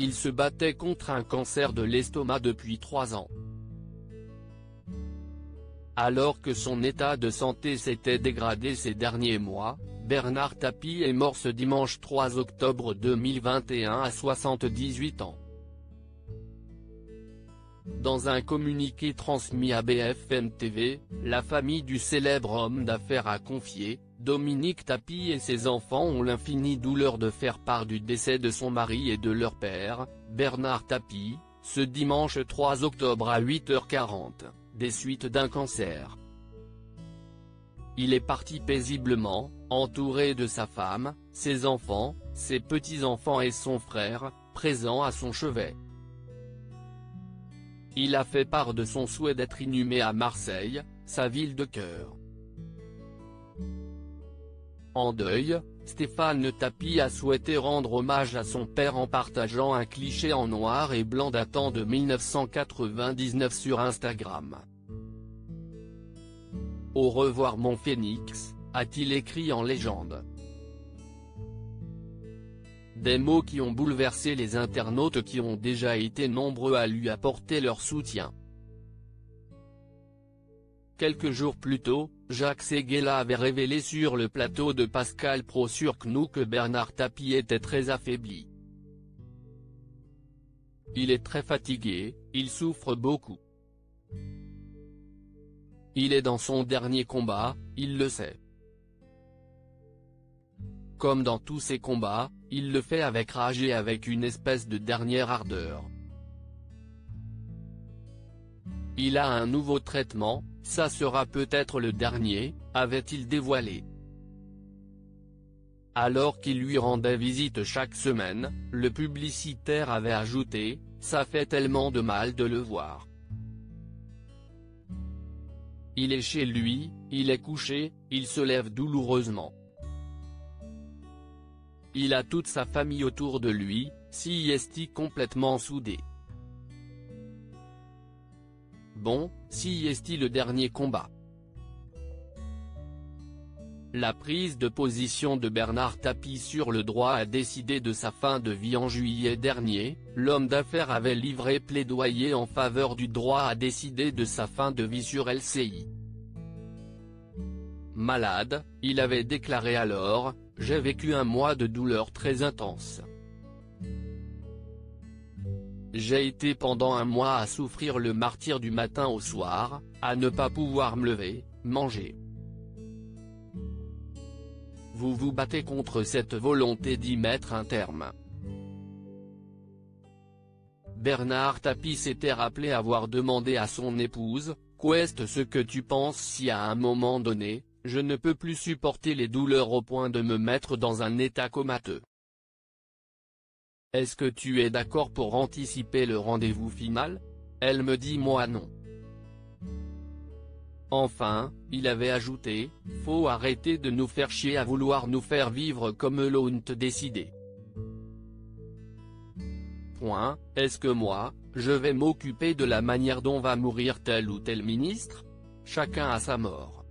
il se battait contre un cancer de l'estomac depuis 3 ans. Alors que son état de santé s'était dégradé ces derniers mois, Bernard Tapie est mort ce dimanche 3 octobre 2021 à 78 ans. Dans un communiqué transmis à BFM TV, la famille du célèbre homme d'affaires a confié: Dominique Tapie et ses enfants ont l'infinie douleur de faire part du décès de son mari et de leur père, Bernard Tapie, ce dimanche 3 octobre à 8h40, des suites d'un cancer. Il est parti paisiblement, entouré de sa femme, ses enfants, ses petits-enfants et son frère, présents à son chevet. Il a fait part de son souhait d'être inhumé à Marseille, sa ville de cœur. En deuil, Stéphane Tapie a souhaité rendre hommage à son père en partageant un cliché en noir et blanc datant de 1999 sur Instagram. Au revoir mon phénix, a-t-il écrit en légende. Des mots qui ont bouleversé les internautes qui ont déjà été nombreux à lui apporter leur soutien. Quelques jours plus tôt, Jacques Séguéla avait révélé sur le plateau de Pascal Praud sur CNOU que Bernard Tapie était très affaibli. Il est très fatigué, il souffre beaucoup. Il est dans son dernier combat, il le sait. Comme dans tous ses combats, il le fait avec rage et avec une espèce de dernière ardeur. Il a un nouveau traitement, ça sera peut-être le dernier, avait-il dévoilé. Alors qu'il lui rendait visite chaque semaine, le publicitaire avait ajouté: ça fait tellement de mal de le voir. Il est chez lui, il est couché, il se lève douloureusement. Il a toute sa famille autour de lui, si est complètement soudé. Bon, si est le dernier combat. La prise de position de Bernard Tapie sur le droit à décider de sa fin de vie en juillet dernier, l'homme d'affaires avait livré plaidoyer en faveur du droit à décider de sa fin de vie sur LCI. Malade, il avait déclaré alors: j'ai vécu un mois de douleur très intense. J'ai été pendant un mois à souffrir le martyre du matin au soir, à ne pas pouvoir me lever, manger. Vous vous battez contre cette volonté d'y mettre un terme. Bernard Tapie s'était rappelé avoir demandé à son épouse: qu'est-ce ce que tu penses si à un moment donné, je ne peux plus supporter les douleurs au point de me mettre dans un état comateux? Est-ce que tu es d'accord pour anticiper le rendez-vous final? Elle me dit moi non. Enfin, il avait ajouté: faut arrêter de nous faire chier à vouloir nous faire vivre comme l'ont décidé. Point. Est-ce que moi, je vais m'occuper de la manière dont va mourir tel ou tel ministre? Chacun a sa mort.